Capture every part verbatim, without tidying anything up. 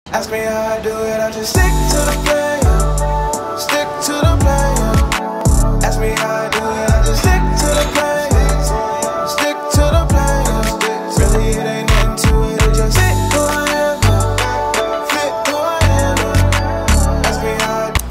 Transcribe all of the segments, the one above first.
Ask me how I do it, I just stick to the plan. Stick to the plan. Ask me how I do it, I just stick to the plan. Stick to the plan. Really, it ain't nothing to it, it just fit who I am. Fit who I am. Ask me how I do it.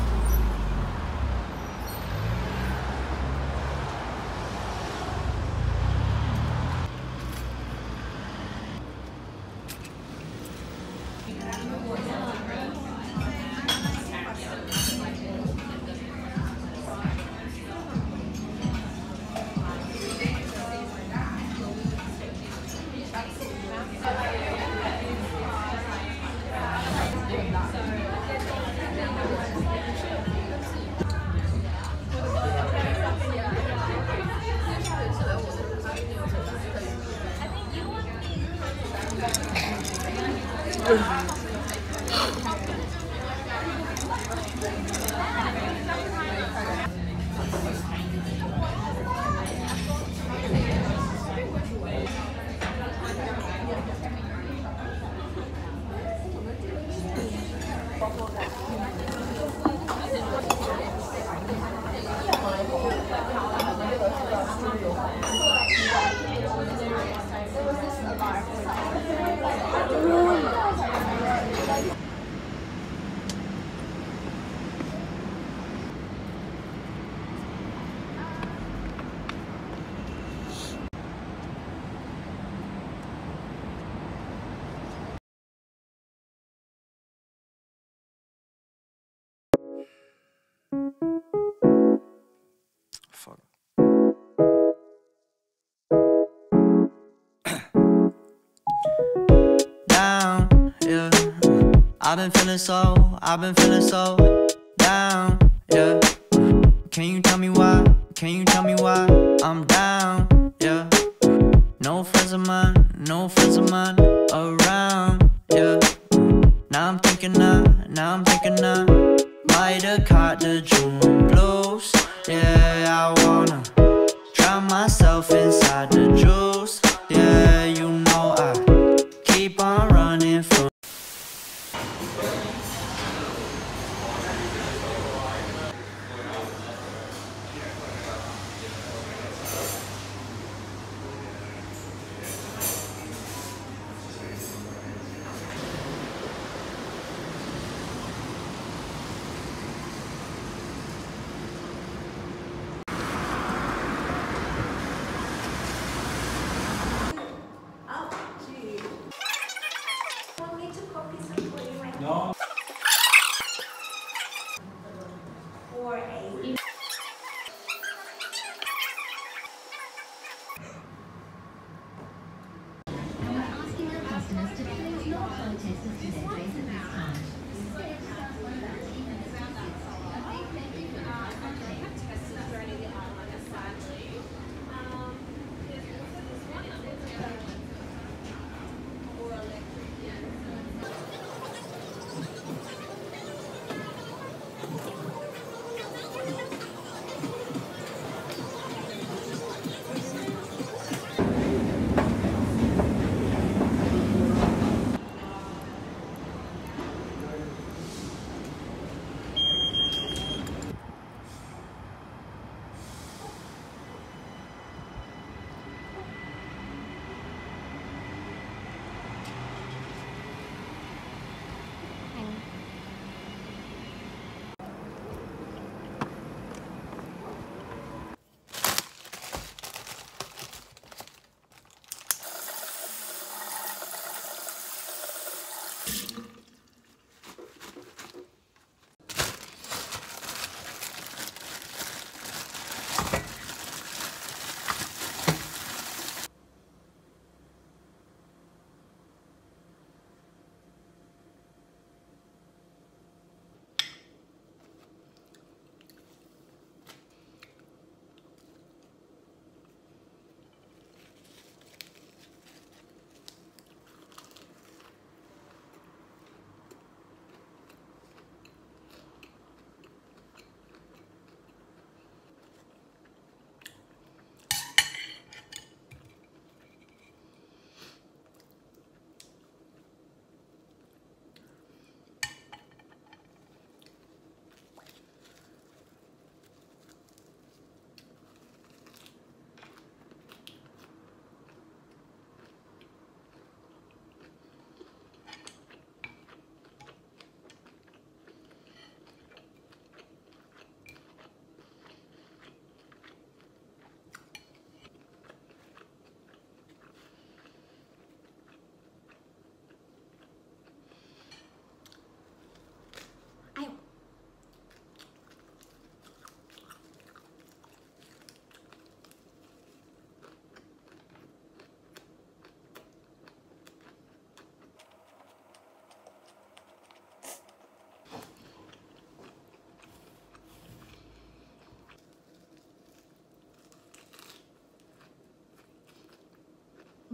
Fuck. Down, yeah. I've been feeling so, I've been feeling so down, yeah. Can you tell me why? Can you tell me why I'm down, yeah? No friends of mine, no friends of mine around, yeah. Now I'm thinking I, now I'm thinking I might have caught the June blues. Yeah, I wanna drown myself inside the juice. Yeah, you know I keep on running from No. Or a Asking our customers to please not protest us to their face at this time.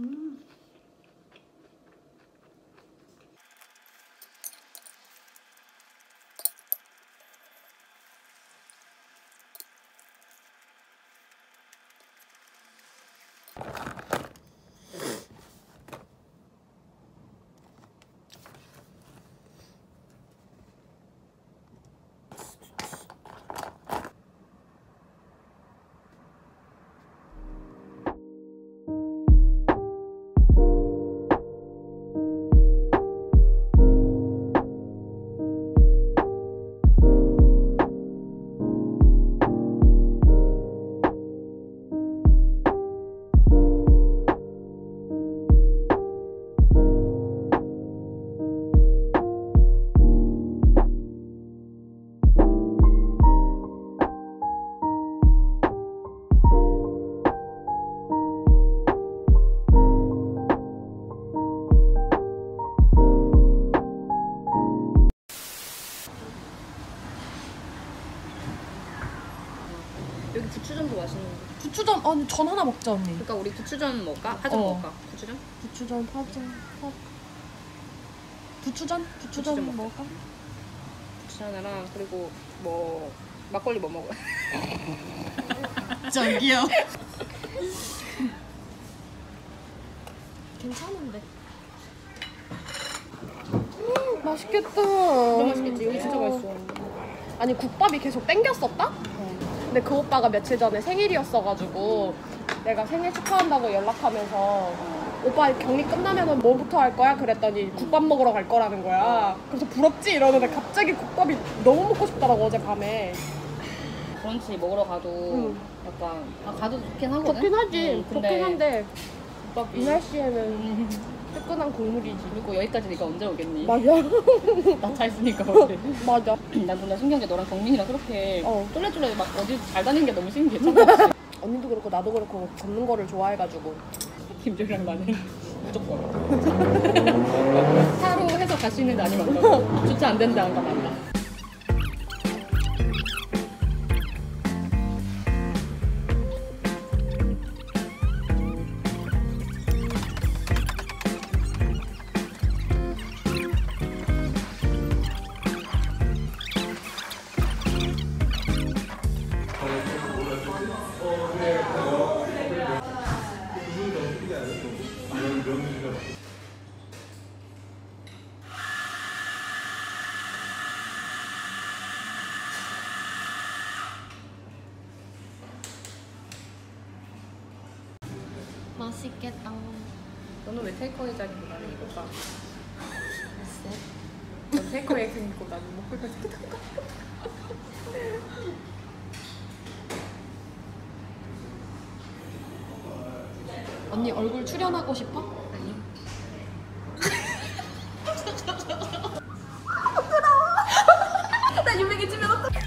음. 여기 부추전도 맛있는데. 부추전 아니 전 하나 먹자 언니. 그러니까 우리 부추전 먹을까? 파전 어. 먹을까? 부추전? 부추전 파전 파. 부추전 부추전 부추전 먹을까? 부추전이랑 그리고 뭐 막걸리 뭐 먹어? 저기요. 괜찮은데. 음, 맛있겠다. 진짜 맛있겠지? 여기 진짜 맛있어. 아니 국밥이 계속 땡겼었다? 근데 그 오빠가 며칠 전에 생일이었어가지고 내가 생일 축하한다고 연락하면서 오빠 격리 끝나면은 뭐부터 할 거야? 그랬더니 국밥 먹으러 갈 거라는 거야. 그래서 부럽지? 이러는데 갑자기 국밥이 너무 먹고 싶더라고 어제 밤에. 브런치 먹으러 가도 응. 약간 아, 가도 좋긴 하거든? 좋긴 하지. 응, 근데 좋긴 한데 국밥이 이 날씨에는 뜨끈한 국물이지. 그리고 여기까지 네가 언제 오겠니? 맞아. 나 차 있으니까 우리. 맞아. 난 근데 신기한 게 너랑 경민이랑 그렇게 어. 똘레똘레 막 어디 잘 다니는 게 너무 신기해. 참. 언니도 그렇고 나도 그렇고 걷는 거를 좋아해가지고. 김조이랑 나는 무조건 차로 해서 갈 수 있는데 아니면 안 가고 주차 안 된다 안 가면 안 가. 맛있겠다. 너는 왜 테이크어웨이 자리고 나는 이거가? 넌 테이크어웨이 생기고 나는 먹고 싶다. 언니 얼굴 출연하고 싶어? 아니. 나 유명해지면 어떡해.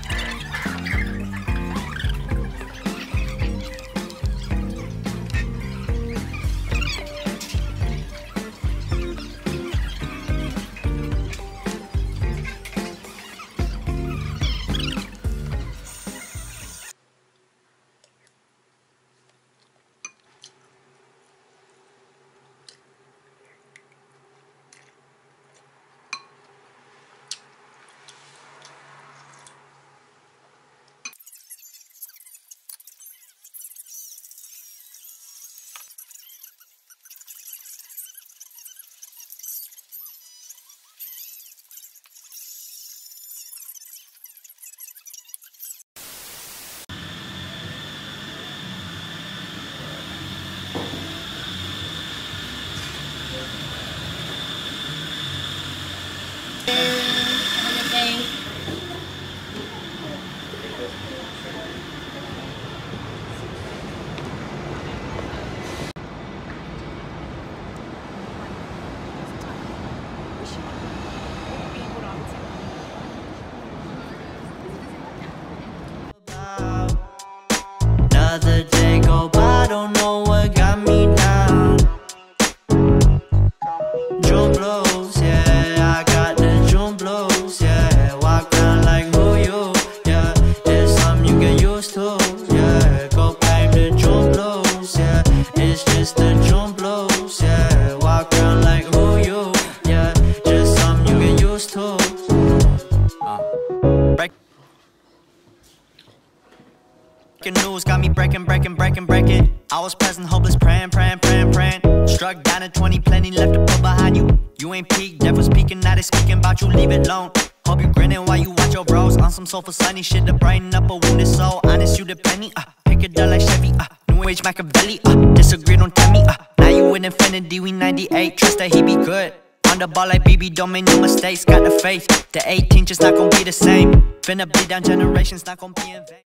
News got me breaking, breaking, breaking, breaking. I was present, hopeless, praying, praying, praying, praying. Struck down at twenty, plenty left to put behind you. You ain't peaked, never speaking, now they speaking about you, leave it alone. Hope you grinning while you watch your bros on some sofa sunny shit to brighten up a wounded soul. Honest, you the penny, uh, pick it up like Chevy, uh, New Age Machiavelli, uh, disagree, don't tell me, uh, now you in infinity, we ninety-eight, trust that he be good. On the ball like B B, don't make no mistakes, got the faith. The eighteen just not gonna be the same. Finna bleed down generations, not gonna be in vain.